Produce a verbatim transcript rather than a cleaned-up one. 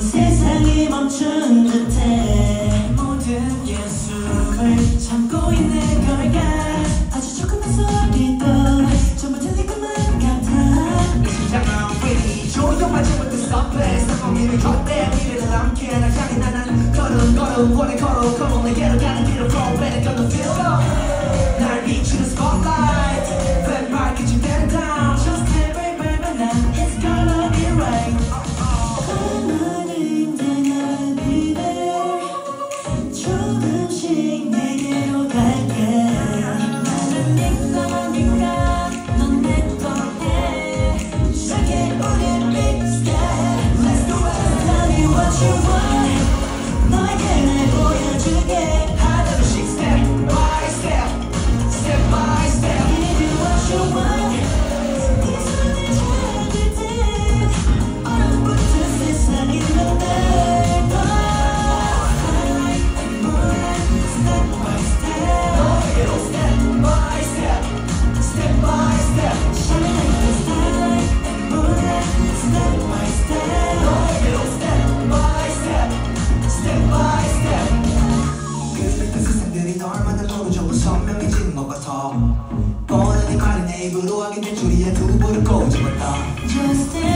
세상이 멈춘 듯해 모든 예술을 참고 있는 걸까 아주 조금만 소리도 전부 들릴 것만 같아 이 심장은 왜 조용하지 못해 someplace 내 고민을 걷대 미래를 함께 나 향해 나는 걸음 걸음 원해 걸어 걸어 내게로 가는 길을 flow better gonna feel love 날 비추는 spotlight ven 밝혀진 pen down Just every moment now it's gonna be right 가만히 내 baby 조금씩 내게로 갈게 나는 네가 네가 넌 내 거해 시작해 우리 big step Let's do it Tell me what you want 너에게 날 보여줄게 하나씩 step by step step by step Give you what you want 네 손을 잡을 때 얼음부터 세상이 넌 날 봐 Step by step 너에게로 step by step step by step Shine like the starlight and moonlight Step by step 너에게로 step by step step by step 그랬던 세상들이 널 만나면 조금 선명해지는 것 같아 뻔한 이 말이 내 입으로 하게 된 줄이야 두 볼을 꼬집었다 Just